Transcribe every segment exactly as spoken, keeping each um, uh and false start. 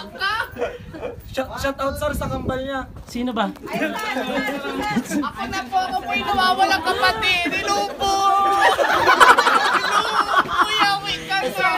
Tumawag ka! Shout, shout out sir sa kambal niya. Sino ba? Ako na po, ako po yung nawawalang kapatid. Nilupo! Nilupo! Yawi ka sa...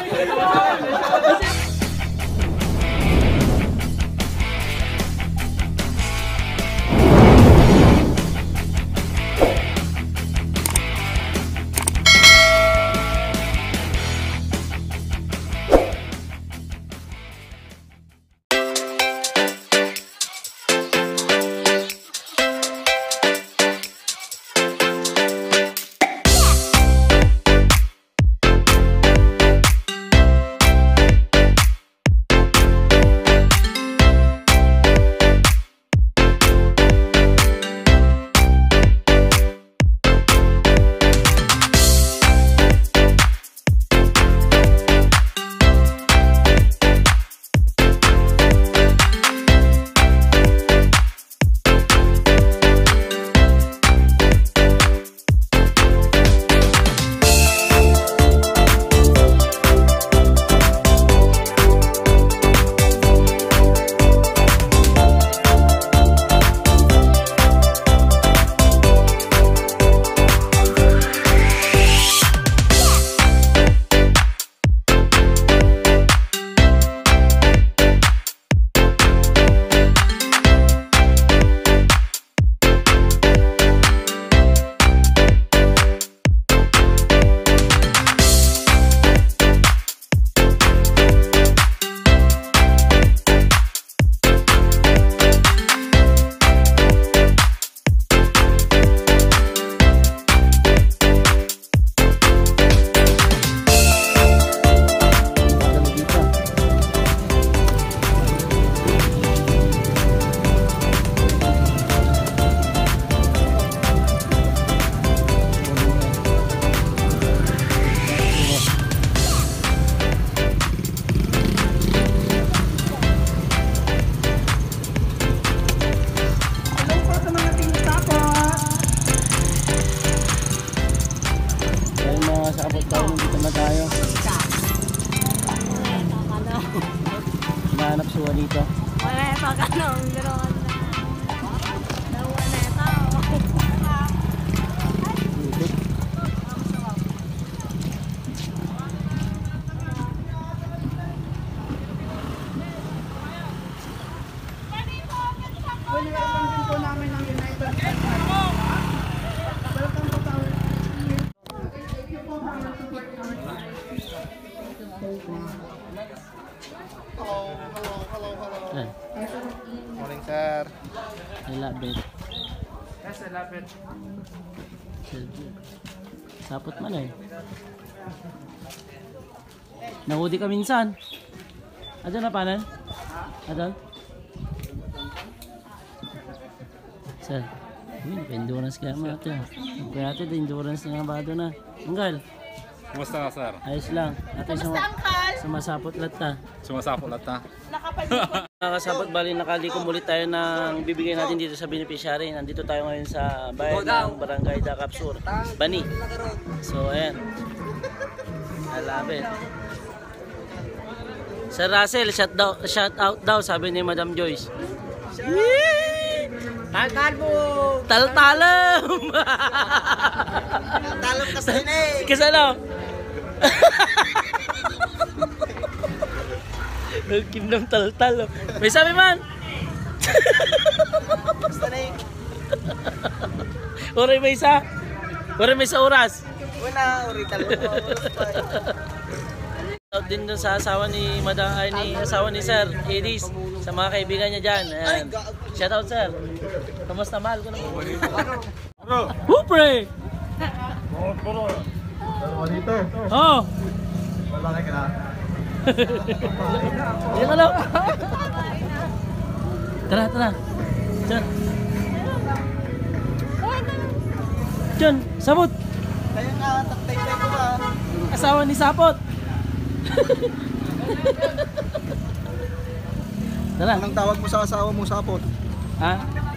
Hinahanap suwa dito. Wala pa ka nung biroon na. Dawa na ito. Welcome din po namin ng United States. Welcome po sa Thank you po for your support. Hello, hello, hello, hello. Eh, Morning sir. I love it. Yes, I love it. Sapot man eh. Nahudi ka minsan. Adyan na panan? Adyan? Sir, yun, endurance kaya mga ito. Kaya ito, endurance na nga ba ito na. Anggal, Kumusta ka, sir? ayos lang. Ito yung suma sumasapot lahat ta. Sumasapot lahat na. Nakasapot, bali nakaliko ulit tayo ng bibigay natin dito sa beneficiary. Nandito tayo ngayon sa bayan ng Barangay Dakap Sur, Bani. So ayan, I love it. Sir Russell, shout, daw, shout out daw, sabi ni Madam Joyce. Tal-tal mo! Tal-talam! Tal-talam kasi na eh! Kasi ano? Nagkim ng tal-tal. May sabi man! Basta na eh! Oray may isa? Oray may sa oras? Wala, uri talaga. Out din dun sa asawa ni Madam, ay ni asawa ni Sir Edis, sa mga kaibigan niya dyan. Ayan. Shout out sir. Kamusta, mahal ko naman. Hupre! Dito. Oh! Malaki ka na. Yan ka lang. Tara, tara. Diyan. Diyan, sabot. Kaya nga, taktay-tay ko ba? Asawa ni Sapot. Tara. Anong tawag mo sa asawa mo, Sapot? Ha?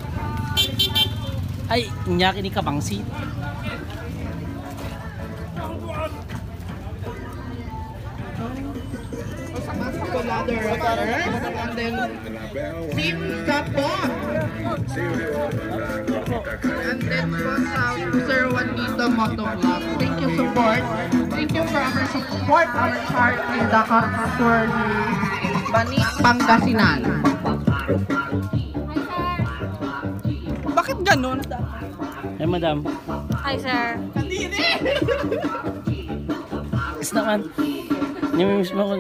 Ay, nyaki ni Kabangsi. Colada Riders. And then Team Sapon. And then po sa Sir Juanito Motovlog. Thank you support. Thank you for our support our chart in the cup for Bani Pangasinan. Bakit ganun? Eh, madam. Hi, sir. Is naman. Namimiss mo ko.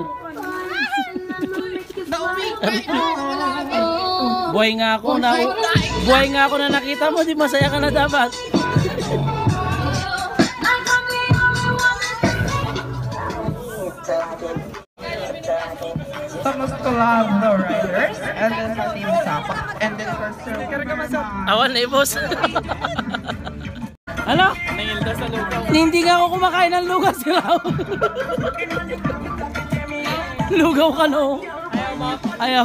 Buhay nga ako na buhay nga ako na nakita mo, di masaya ka na dapat. Thomas Colada Riders. And then sa Team Sapon. And then for Sir Awan na boss. Ano? Hindi nga ako kumakain ng lugaw sila. Lugaw ka no? Ayaw.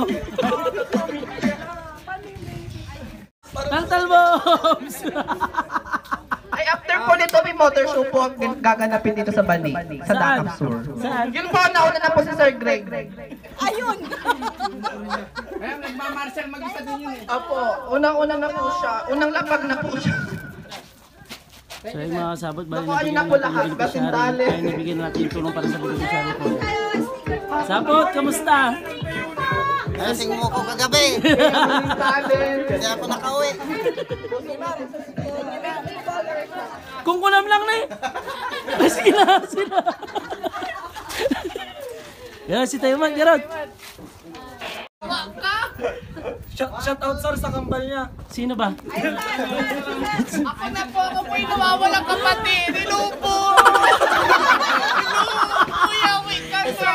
Taltal bombs! Ay, after po nito, may motor show po ang gaganapin dito sa Bani, sa Dakap Sur. Saan? Yun po, nauna na po si Sir Greg. Ayun! Ayun, nagmamarshal mag-isa din yun eh. Apo, unang-una na po siya. Unang lapag na po siya. So yung mga kasabot, bali Naku, ayun nabigyan na po natin lahat, ng beneficiary. Batintali. Ay, nabigyan natin yung tulong para sa beneficiary po. Sabot, kamusta? Lasing mo ko kagabi. Talent. Hindi ako nakauwi. Kung kulam lang na eh. Ay, sige na, sila. Yan, si Tayo Man, Gerard. Shout, shout out sir sa kambal niya. Sino ba? Ako na po, ako po yung nawawalang kapatid. Nilupo! Yawi ka sa...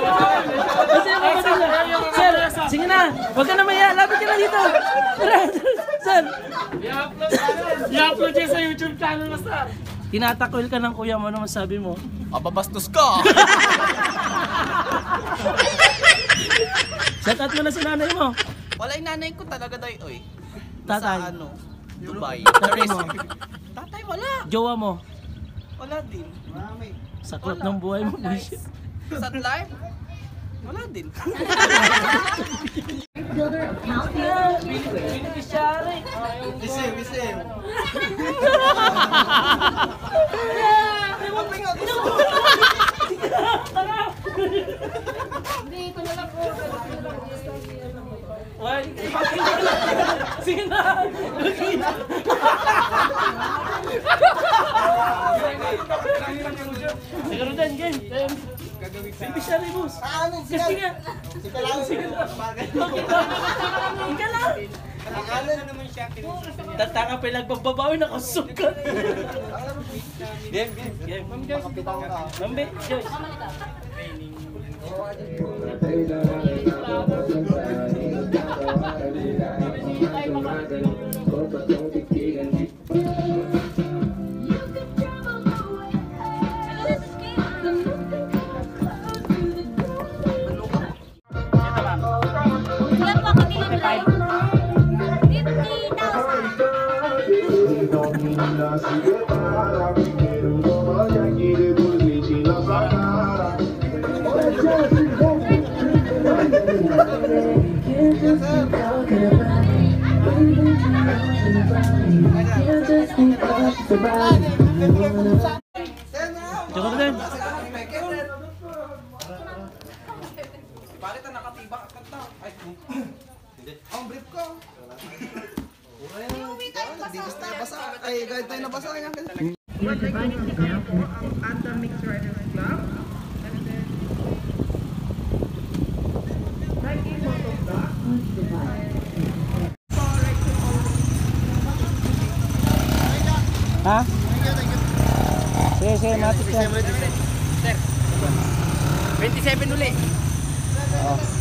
Sir, sige na. Huwag ka na maya. Lapit ka na dito. Tara, sir. I-upload niya sa YouTube channel mo, sir. Tinatakwil ka ng kuya mo. Ano masabi mo? Mababastos ka. Shout out mo na sa nanay mo. Wala yung nanay ko talaga dahi, oy. Tatay. Sa ano? Dubai. Tatay mo. Tatay wala. Jowa mo. Wala din. Marami. Saklap ng buhay mo. Bullshit. Sa live? Wala din. Beneficiary. Bisim, bisim. Why? Sige na. Siguro din, game. Beneficiary, boss. Kasi nga. Sige lang. Sige lang. Ika lang. Tataka pa lang pagbabawi na kasukat. Game, game. Game. Makapitaw ka. Mambi, Joyce. Ilan pa kami nilay? fifty thousand. Siguro din. Bakit ang nakatibak ka na? Ay, hindi. Ang brief ko. Hindi gusto tayo basa. Ay, kahit tayo nabasa. We're going to now po ang Anthem Mix Riders Club. And then... Nike Motovlog. Ha? Sige, sige, matik yan. twenty-seven uli. Oo.